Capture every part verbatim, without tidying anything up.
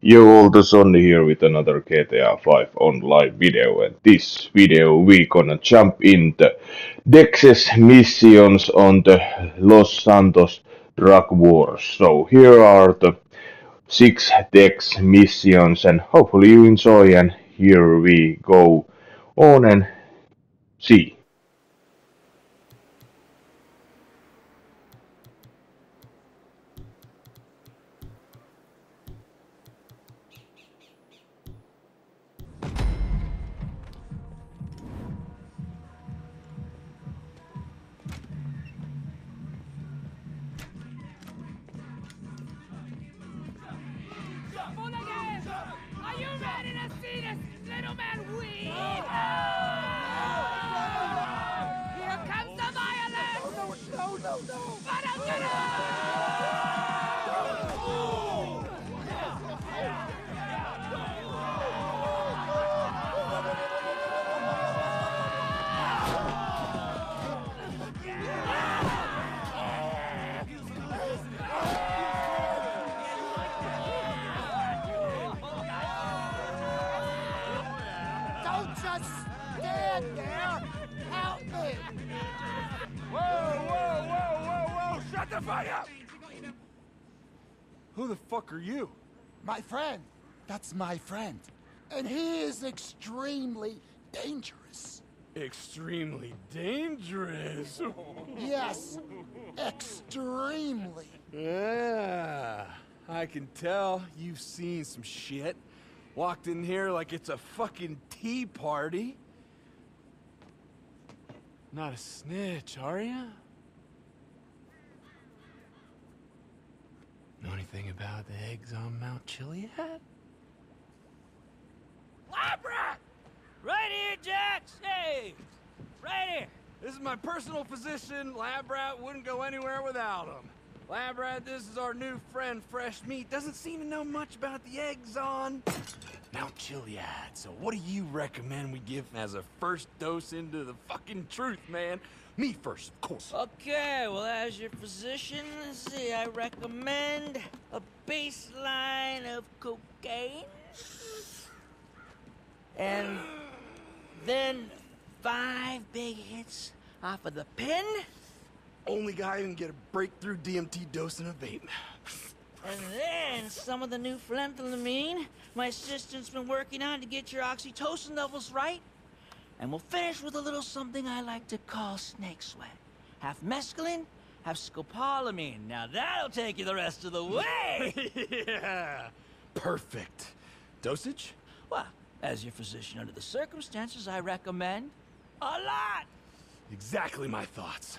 Yo, all the Sonny here with another G T A five online video, and this video we gonna jump into Dex's missions on the Los Santos drug wars. So here are the six Dex missions, and hopefully you enjoy, and here we go on and see. Are you ready to see this little man weep? Here comes the violence! No, no, no, no! But I'm gonna... Don't just stand there! Help me! Whoa, whoa, whoa, whoa, whoa! Shut the fuck up! Who the fuck are you? My friend. That's my friend. And he is extremely dangerous. Extremely dangerous. Yes, extremely. Yeah, I can tell you've seen some shit. Walked in here like it's a fucking tea party. Not a snitch, are ya? Know anything about the eggs on Mount Chiliad? Labrat! Right here, Jax! Hey! Right here! This is my personal physician. Lab Rat wouldn't go anywhere without him. Lab Rat, this is our new friend, Fresh Meat. Doesn't seem to know much about the eggs on Mount Chiliad. So what do you recommend we give as a first dose into the fucking truth, man? Me first, of course. Okay, well, as your physician, let's see, I recommend a baseline of cocaine. And then five big hits off of the pen. Only guy who can get a breakthrough D M T dose in a vape. And then some of the new phenethylamine my assistant's been working on to get your oxytocin levels right. And we'll finish with a little something I like to call snake sweat. Half mescaline, half scopolamine. Now that'll take you the rest of the way! Yeah, perfect. Dosage? Well, as your physician under the circumstances, I recommend a lot! Exactly my thoughts.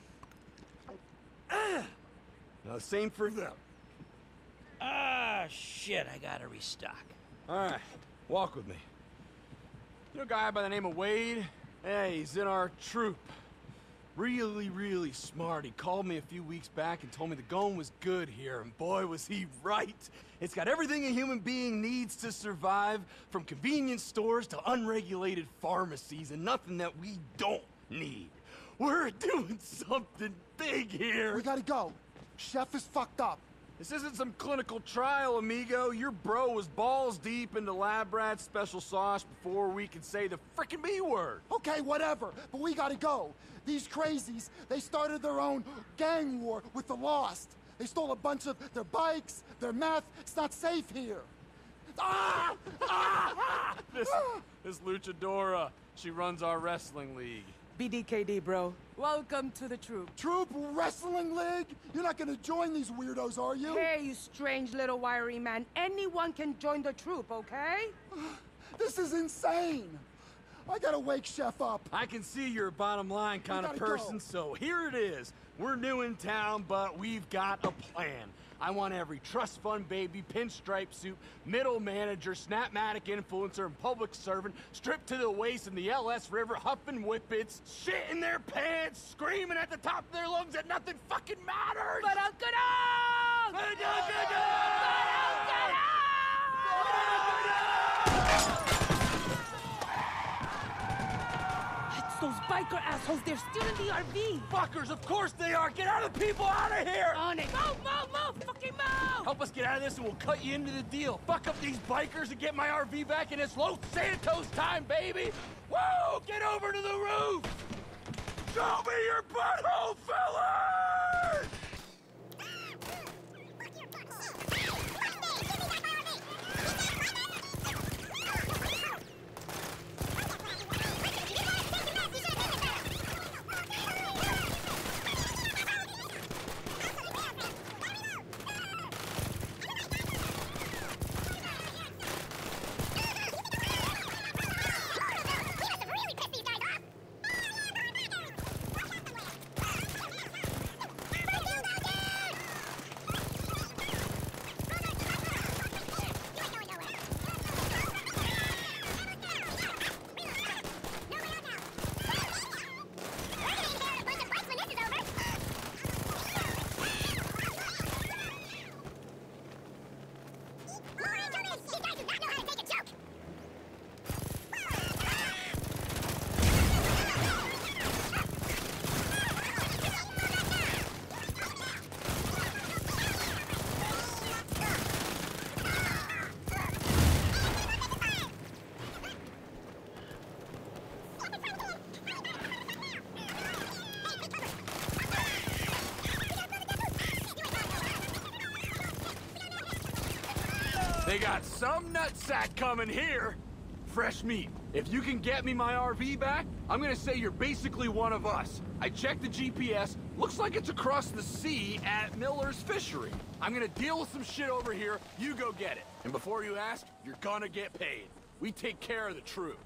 Now, the same for them. Ah, shit, I gotta restock. All right, walk with me. You know a guy by the name of Wade? Hey, he's in our troop. Really, really smart. He called me a few weeks back and told me the going was good here, and boy, was he right. It's got everything a human being needs to survive, from convenience stores to unregulated pharmacies, and nothing that we don't need. We're doing something big here. We gotta go. Chef is fucked up. This isn't some clinical trial, amigo. Your bro was balls deep into Lab Rat's special sauce before we could say the frickin' B word. Okay, whatever, but we gotta go. These crazies, they started their own gang war with the Lost. They stole a bunch of their bikes, their meth. It's not safe here. Ah! Ah! Ah! This, this luchadora, she runs our wrestling league. B D K D, bro. Welcome to the troop. Troop Wrestling League? You're not gonna join these weirdos, are you? Hey, you strange little wiry man. Anyone can join the troop, okay? This is insane. I gotta wake Chef up. I can see you're a bottom line kind of gotta person, go. so here it is. We're new in town, but we've got a plan. I want every trust fund baby, pinstripe suit, middle manager, snapmatic influencer, and public servant stripped to the waist in the L S River, huffing whippets, shit in their pants, screaming at the top of their lungs that nothing fucking matters! But I'm gonna... It's those biker assholes. They're stealing the R V. Fuckers, of course they are! Get our people out of here! On it. Move, move, move! Fucking move! Help us get out of this and we'll cut you into the deal. Fuck up these bikers and get my R V back and it's Los Santos time, baby! Woo! Get over to the roof! Show me your butthole, fellas! They got some nutsack coming here. Fresh meat. If you can get me my R V back, I'm gonna say you're basically one of us. I checked the G P S. Looks like it's across the sea at Miller's Fishery. I'm gonna deal with some shit over here. You go get it. And before you ask, you're gonna get paid. We take care of the troop.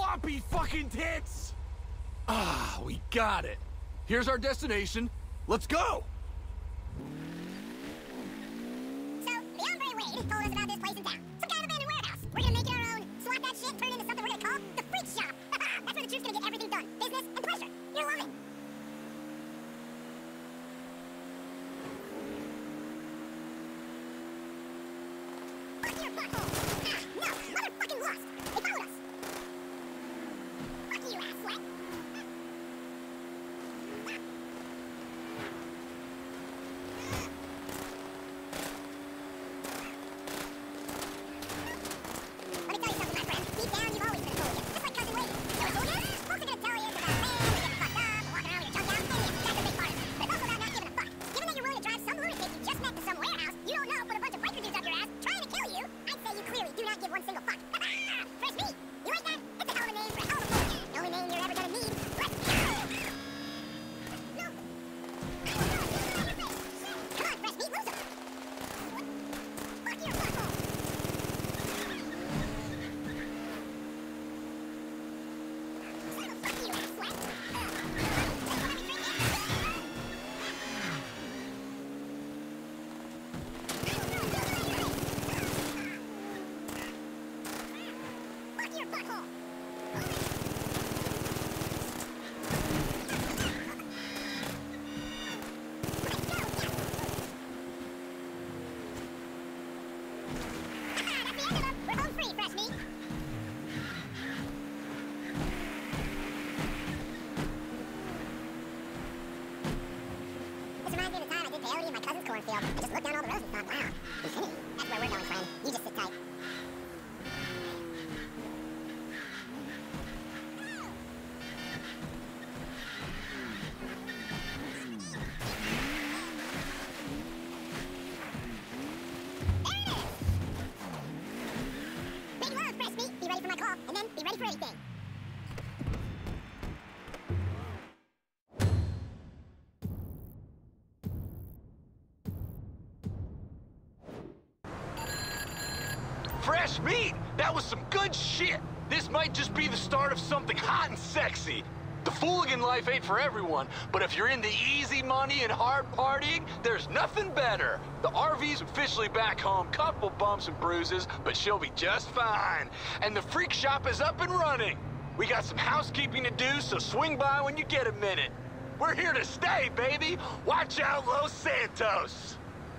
floppy fucking tits! Ah, we got it. Here's our destination. Let's go! So, the hombre Wade told us about this place in town. Some kind of abandoned warehouse. We're gonna make it our own, swap that shit, turn it into something we're gonna call the Freak Shop. That's where the troop's gonna get everything done. Business and pleasure. You'll love it. Fuck your butthole. Ah, no, motherfucking lost. They followed us. Fuck you, ass sweat. Let me tell you something, my friend. Deep down, you've always been a hooligan. Just like Cousin Wade. So a hooligan? Folks are gonna tell you it's about man, you're getting fucked up, or walking around with your tongue out, and yeah, that's a big part of it. But it's also about not giving a fuck. Given that you're willing to drive some lunatic you just met to some warehouse you don't know put a bunch of biker dudes up your ass trying to kill you, I'd say you clearly do not give one single fuck. Fresh meat! You like that? It's a hell of a name for a hell of a hooligan. The only name you're ever gonna need. Fresh meat! No! I don't know, it's on your face. Come on, Fresh meat, lose him! Fuck your butthole! Fuck you, ass sweat! Fuck your butthole! That's the end of them. We're home free, Fresh meat. This reminds me of the time I did peyote in my cousin's cornfield. I just looked down all the rows and thought, wow, infinity. That's where we're going, friend. You just sit tight. There it is! Big love, Fresh meat. Be ready for my call, and then be ready for anything. Fresh meat! That was some good shit! This might just be the start of something hot and sexy. The fooligan life ain't for everyone, but if you're into easy money and hard partying, there's nothing better. The R V's officially back home, couple bumps and bruises, but she'll be just fine. And the freak shop is up and running. We got some housekeeping to do, so swing by when you get a minute. We're here to stay, baby! Watch out, Los Santos!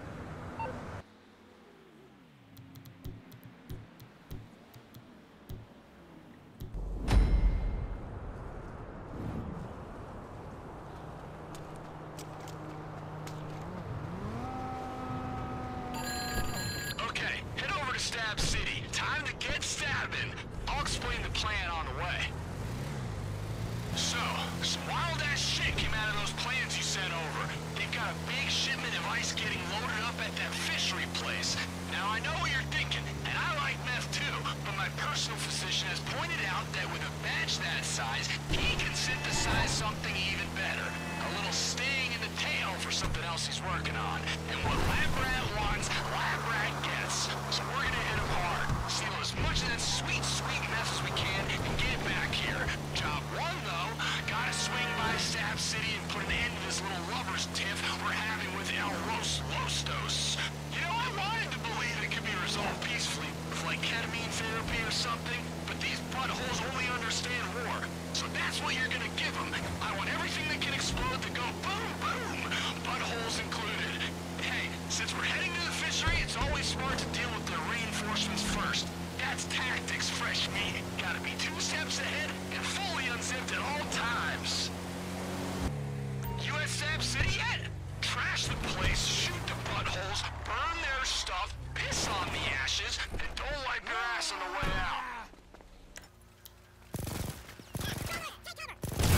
Okay, head over to Stab City. Time to get stabbing. I'll explain the plan on the way. So, some wild-ass shit came out of those plans you sent over. They've got a big shipment of ice getting loaded up at that fishery place. Now, I know what you're thinking, and I like meth too, but my personal physician has pointed out that with a batch that size, he can synthesize something even better. A little sting in the tail for something else he's working on. And what Lab Rat wants, Lab Rat gets. So we're gonna hit him hard. Steal as much of that sweet, sweet meth as we can and get it back here. Job one, though, gotta swing by Stab City and put an end to this little lover's tiff we're having with El Los Lostos. You know, I wanted to believe it could be resolved peacefully with, like, ketamine therapy or something, but these buttholes only understand war. So that's what you're gonna give them. I want everything that can explode to go boom, boom, buttholes included. Hey, since we're heading to the fishery, it's always smart to deal with the reinforcements first. That's tactics, Fresh meat. Gotta be two steps ahead and fully unzipped at all times. You at Stab City yet? Trash the place, shoot the buttholes, burn their stuff, piss on the ashes, and don't wipe your ass on the way out. Take cover!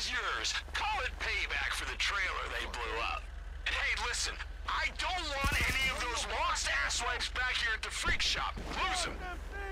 is yours. Call it payback for the trailer they blew up. And hey, listen, I don't want any of those lost asswipes back here at the freak shop. Lose them.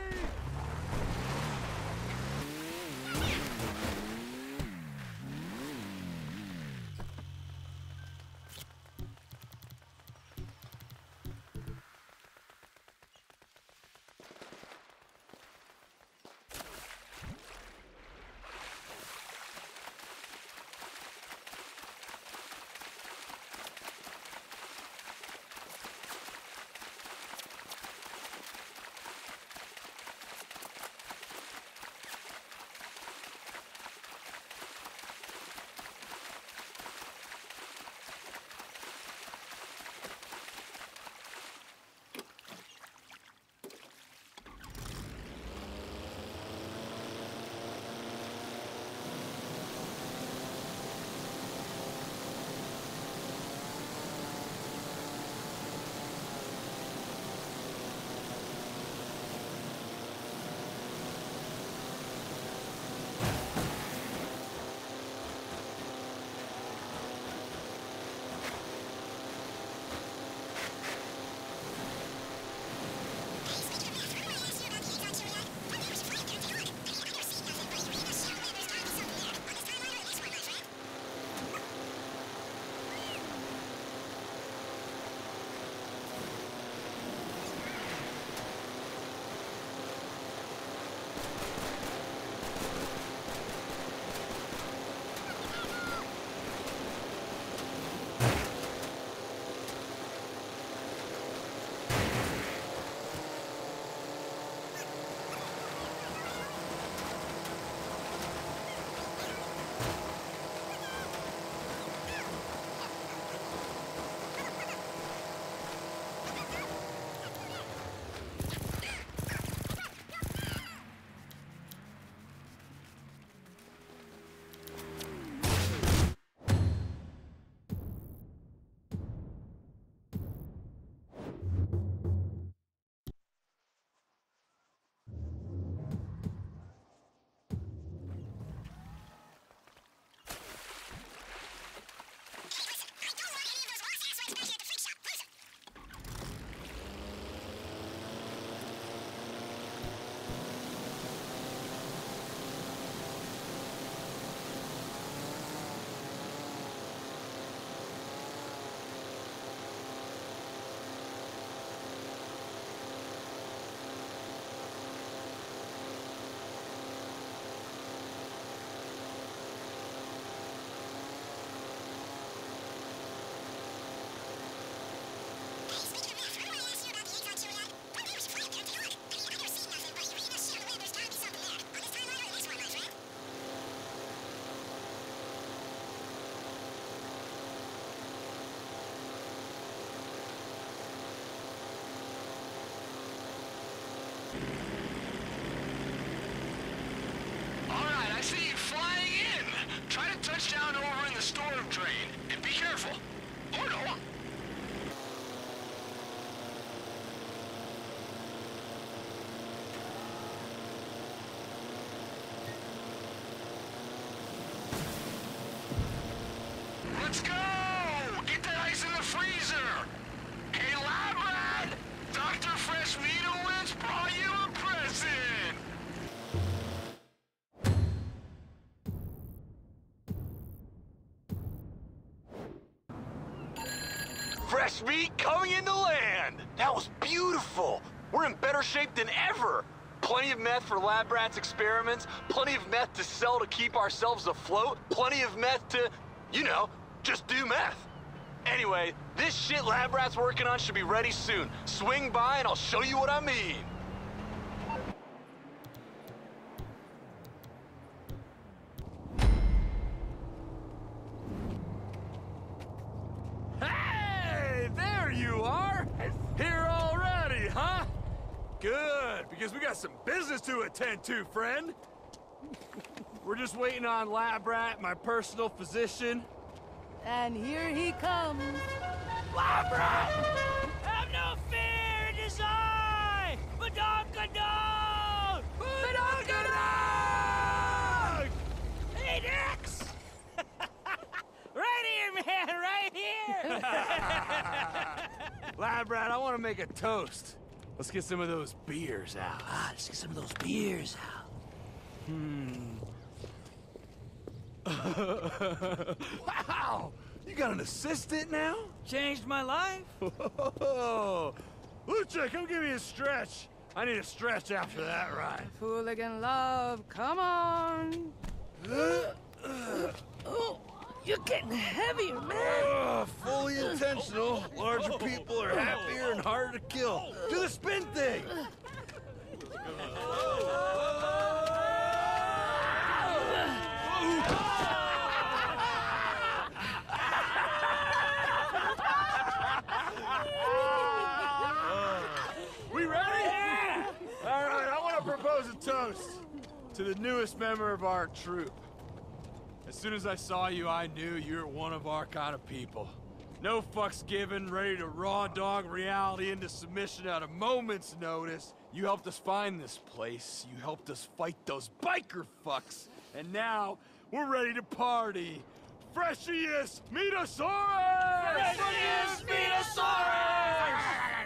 Touchdown over in the storm drain, and be careful. Or no. Let's go! Get that ice in the freezer! Hey, Lab Rat! Doctor Fresh Meat brought you a present! Fresh meat coming into land! That was beautiful! We're in better shape than ever! Plenty of meth for Lab Rat's experiments, plenty of meth to sell to keep ourselves afloat, plenty of meth to, you know, just do meth. Anyway, this shit Lab Rat's working on should be ready soon. Swing by and I'll show you what I mean. Hey, there you are! Here already, huh? Good, because we got some business to attend to, friend. We're just waiting on Lab Rat, my personal physician. And here he comes. Lab Rat! Have no fear, it is I! Badonkadonk! Badonkadonk! Hey, Dex! right, Brad, I want to make a toast. Let's get some of those beers out. Ah, let's get some of those beers out. Hmm. Wow! You got an assistant now? Changed my life. Lucha, come give me a stretch. I need a stretch after that ride. Hooligan love, come on. Oh, you're getting heavier, man. Uh, fully intentional. Larger people are happier and harder to kill. Do the spin thing! We ready? All right, I want to propose a toast to the newest member of our troupe. As soon as I saw you, I knew you were one of our kind of people. No fucks given, ready to raw dog reality into submission at a moment's notice. You helped us find this place. You helped us fight those biker fucks. And now, we're ready to party. Freshiest Metasaurus! Freshiest Metasaurus!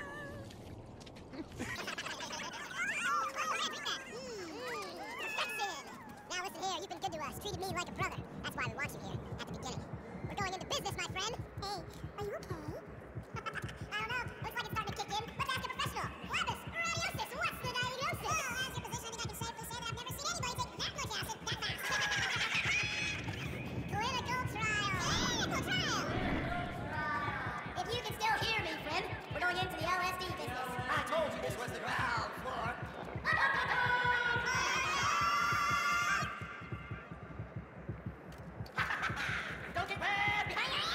Now listen here, you've been good to us, treated me like a brother. That's why we want you here, at the beginning. We're going into business, my friend. Hey, are you okay? I don't know, looks like it's starting to kick in. Let's ask a professional. Labus, radiosis, what's the diagnosis? Well, as your physician, I think I can safely say that I've never seen anybody take that much acid that fast. Clinical trial. Clinical trial! If you can still hear me, friend, we're going into the L S D business. I told you this was the ground floor. Don't get mad behind you!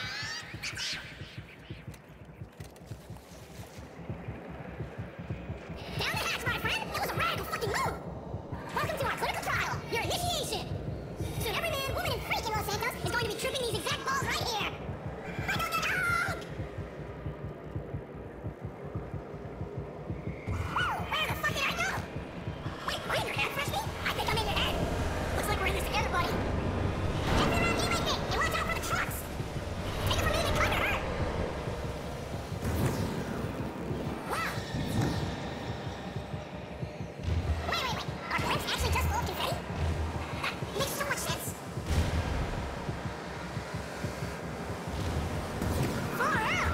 Down the hatch, my friend! It was a radical fucking move! Welcome to our clinical trial, your initiation! Soon every man, woman, and freak in Los Santos is going to be tripping these exact balls right here! I don't get out! Whoa, where the fuck did I go? Wait, am I in your head, Freshman? I think I'm in your head! Looks like we're in this together, buddy! Get around me with me, and watch out for the trucks! Take it from me, they kinda hurt! Wow! Wait, wait, wait! Are blimps actually just full of confetti? That makes so much sense! Far out!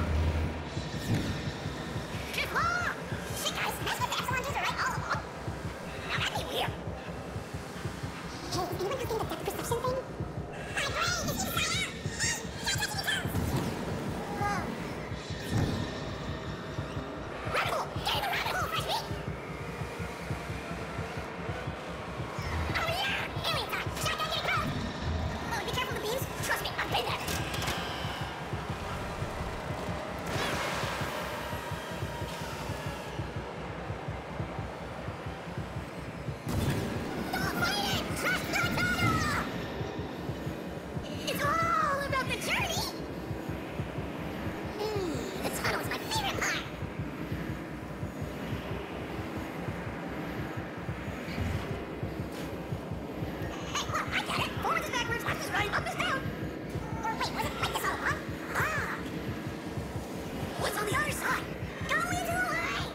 Good lord! Shit, guys, that's what the Epsilon dudes are right all along? Now that'd be weird. Hey, is anyone looking at the depth perception thing? My brain is inside out! Hey, you gotta touch your toes! Whoa. Rabbit hole! Get in the rabbit hole, fresh meat! Oh yeah! Alien time! Shotgun getting thrown! Oh, be careful of the beams. Trust me, I've been there. Don't fight it! Trust the tunnel! It's all about the journey! Mm, the tunnel is my favorite part! Hey, look, I get it! Forwards is backwards, left is right, up is down! Or wait, was it like this all along? Ah! What's on the other side? Go into the light!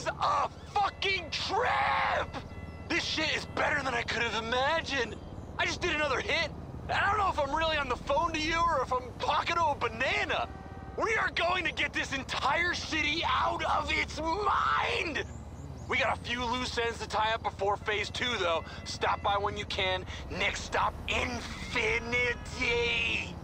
is a fucking trip! This shit is better than I could have imagined. I just did another hit. I don't know if I'm really on the phone to you or if I'm talking to a banana. We are going to get this entire city out of its mind! We got a few loose ends to tie up before phase two, though. Stop by when you can. Next stop, Infinity!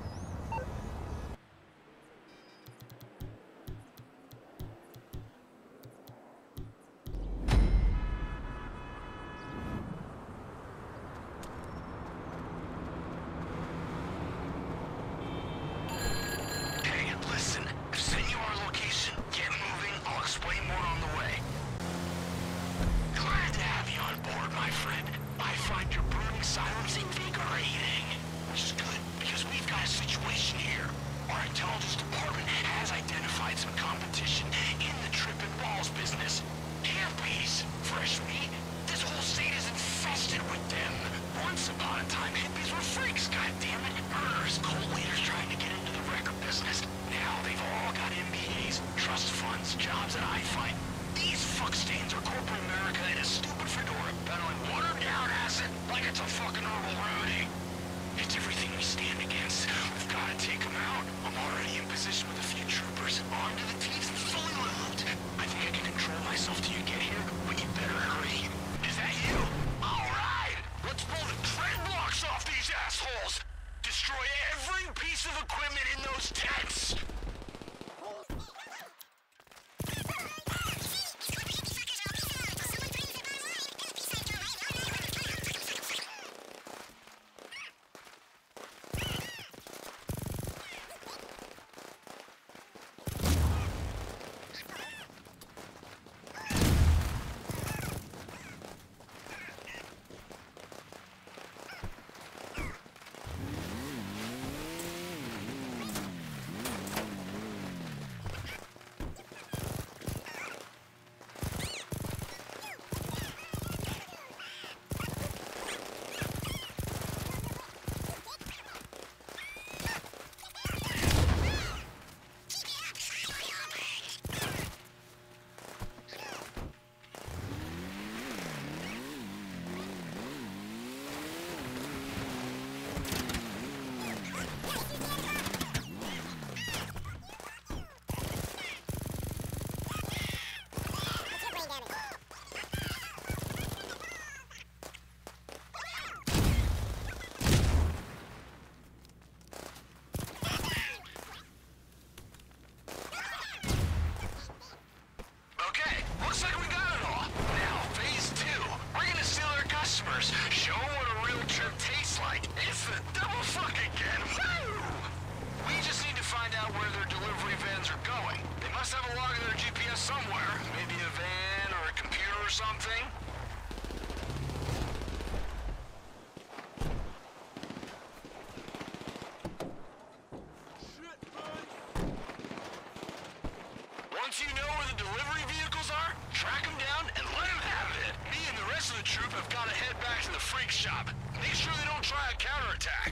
Hey, listen. I've sent you our location. Get moving. I'll explain more on the way. Glad to have you on board, my friend. I find your brooding silence invigorating. Which is good, because we've got a situation here. Our intelligence department has identified some competition in the trip and balls business. Hippies, fresh meat. This whole state is infested with them. Once upon a time, hippies were freaks, goddammit. Murderers, cult leaders trying to get into the record business. Now they've all got M B As, trust funds, jobs that I find. These fuckstains are corporate America in a stupid fedora, peddling watered-down acid like it's a fucking herbal remedy. It's everything we stand against. We've got to take them out. I'm already in position with a few troopers, armed to the teeth and fully lubed. I think I can control myself till you get here, but you better hurry. Is that you? All right! Let's pull the tread blocks off these assholes! Destroy every piece of equipment in those tents! Show them what a real trip tastes like. It's the double fuck again. Woo! We just need to find out where their delivery vans are going. They must have a log of their G P S somewhere. Maybe a van or a computer or something. Once you know where the delivery vehicles are, track them down and let them have it. Me and the rest of the troop have got to head back to the freak shop. Make sure they don't try a counterattack.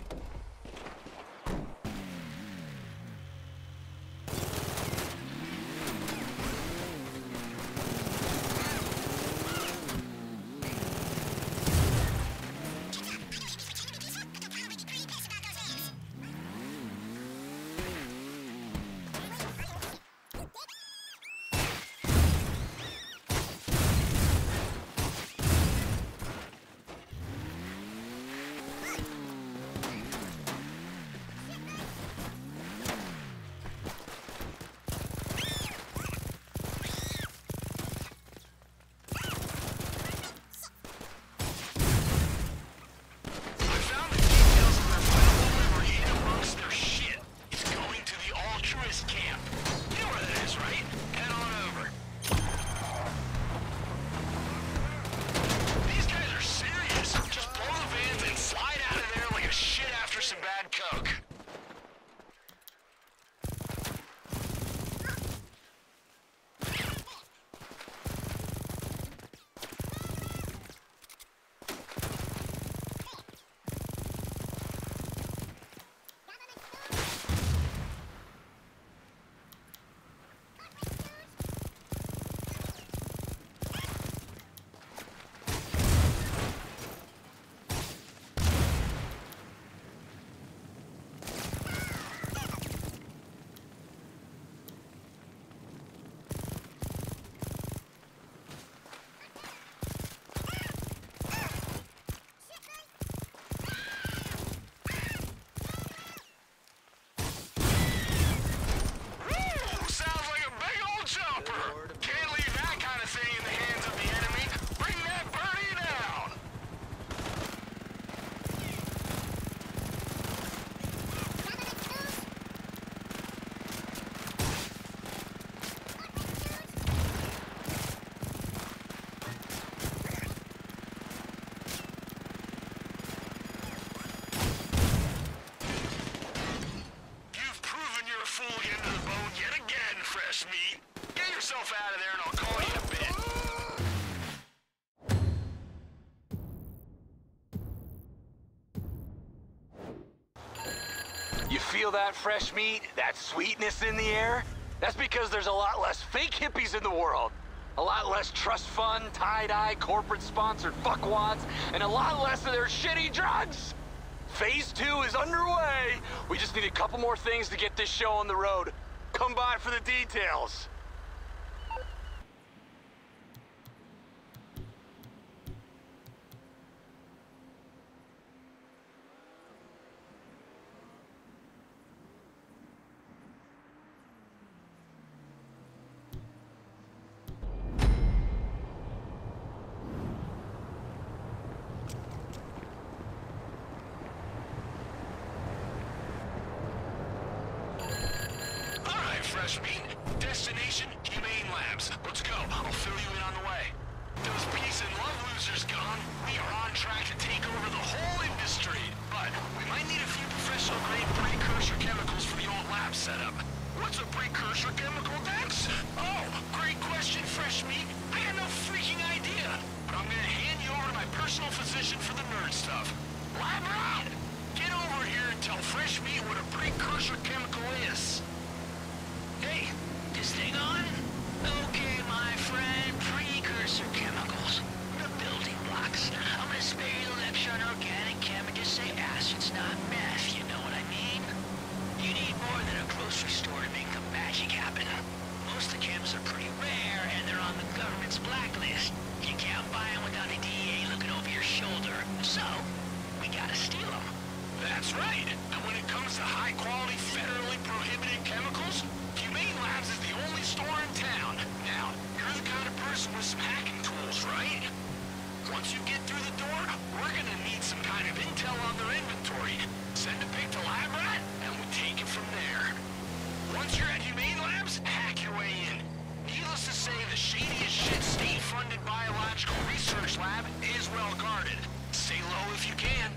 You feel that fresh meat, that sweetness in the air? That's because there's a lot less fake hippies in the world. A lot less trust fund, tie-dye, corporate-sponsored fuckwads, and a lot less of their shitty drugs. Phase two is underway. We just need a couple more things to get this show on the road. Come by for the details. Fresh meat. Destination, Humane Labs. Let's go. I'll fill you in on the way. Those peace and love losers gone, we are on track to take over the whole industry. But we might need a few professional-grade precursor chemicals for the old lab setup. What's a precursor chemical, Dex? Oh, great question, Fresh Meat. I got no freaking idea. But I'm gonna hand you over to my personal physician for the nerd stuff. Lab rat! Get over here and tell Fresh Meat what a precursor chemical is. Hey, this thing on? Okay, my friend, precursor chemicals. The building blocks. I'm gonna spare you the lecture on organic chem and just say acid's not meth, you know what I mean? You need more than a grocery store to make the magic happen. Most of the chems are pretty rare and they're on the government's blacklist. You can't buy them without the D E A looking over your shoulder. So, we gotta steal them. That's right. And when it comes to high-quality, federally prohibited chemicals, Humane Labs is the only store in town. Now, you're the kind of person with some hacking tools, right? Once you get through the door, we're gonna need some kind of intel on their inventory. Send a pic to Lab Rat, and we take it from there. Once you're at Humane Labs, hack your way in. Needless to say, the shadiest shit state-funded biological research lab is well guarded. Stay low if you can.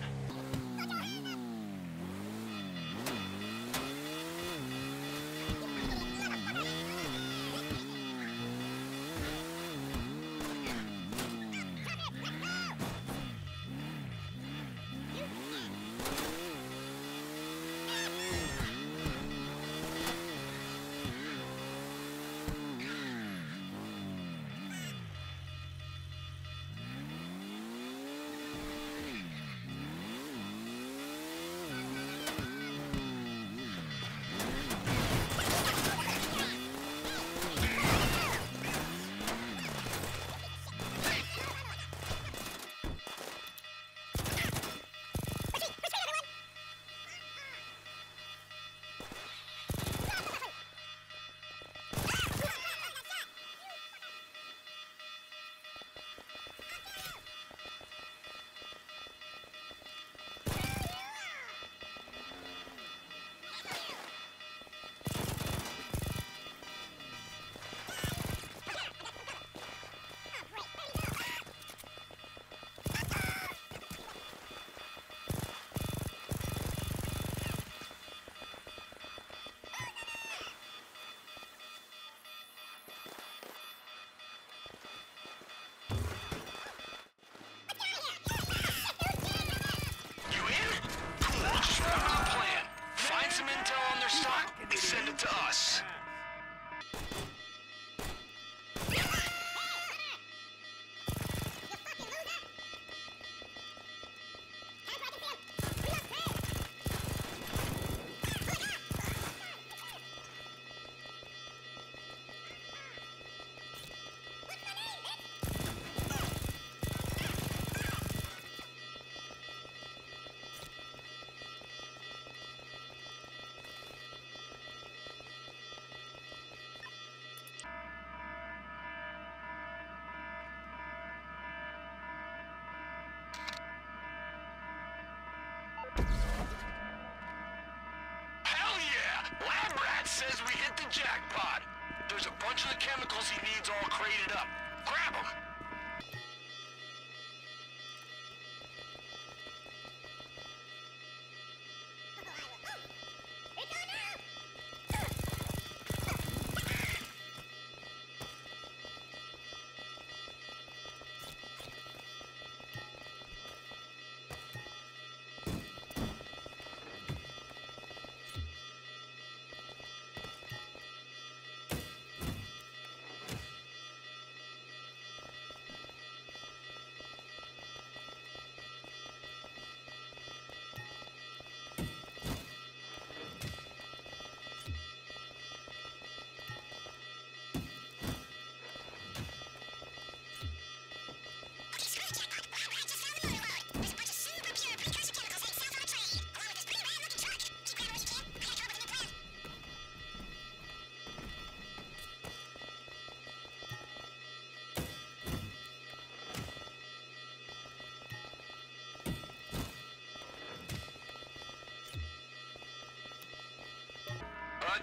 Send it to us. Says we hit the jackpot. There's a bunch of the chemicals he needs all crated up. Grab them.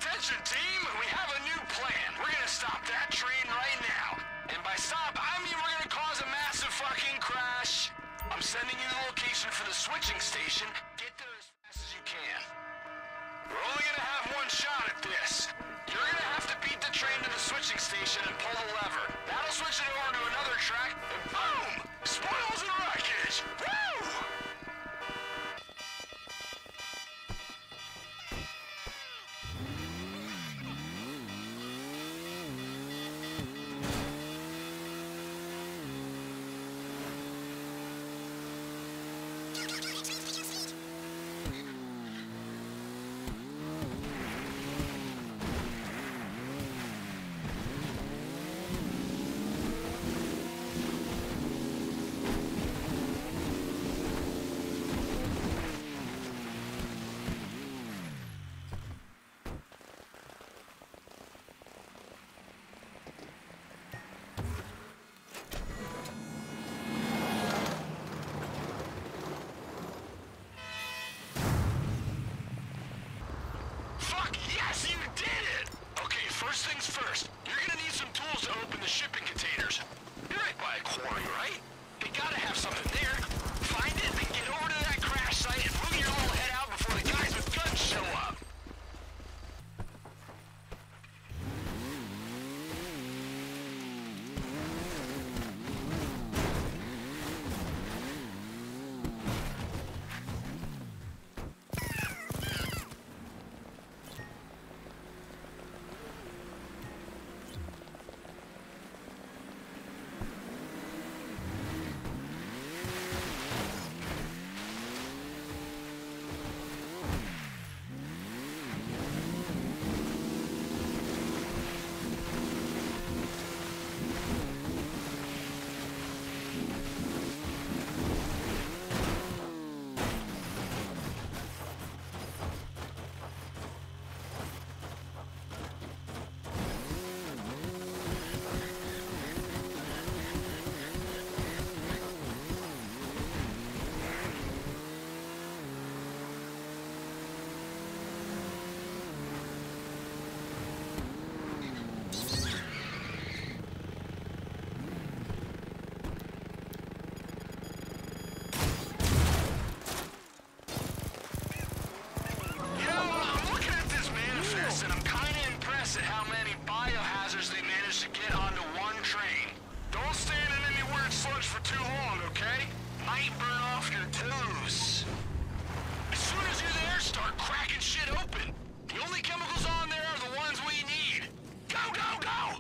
Attention, team! We have a new plan. We're gonna stop that train right now. And by stop, I mean we're gonna cause a massive fucking crash. I'm sending you the location for the switching station. Get there as fast as you can. We're only gonna have one shot at this. You're gonna have to beat the train to the switching station and pull the lever. That'll switch it over to another track, and boom! Spoils and wreckage! Woo! First things first, you're gonna need some tools to open the shipping containers. You're right by a quarry, right? They gotta have something there. Find it, then get over to that crash site and move your little head out before the guys with guns show up. At how many biohazards they managed to get onto one train. Don't stand in any weird sludge for too long, okay? Might burn off your toes. As soon as you're there, start cracking shit open. The only chemicals on there are the ones we need. Go, go, go!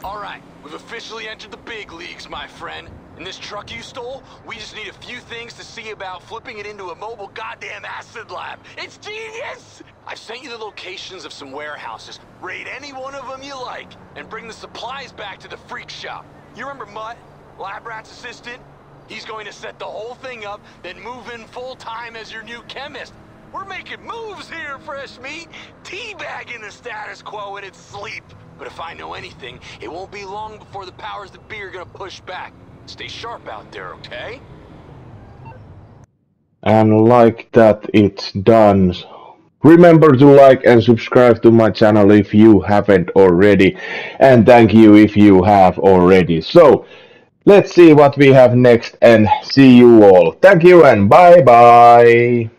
All right, we've officially entered the big leagues, my friend. And this truck you stole, we just need a few things to see about flipping it into a mobile goddamn acid lab. It's genius! I've sent you the locations of some warehouses. Raid any one of them you like, and bring the supplies back to the freak shop. You remember Mutt, Lab Rat's assistant? He's going to set the whole thing up, then move in full-time as your new chemist. We're making moves here, fresh meat. Teabagging the status quo in its sleep. But if I know anything, it won't be long before the powers that be are gonna push back. Stay sharp out there, okay? And like that, it's done. Remember to like and subscribe to my channel if you haven't already. And thank you if you have already. So, let's see what we have next and see you all. Thank you and bye bye.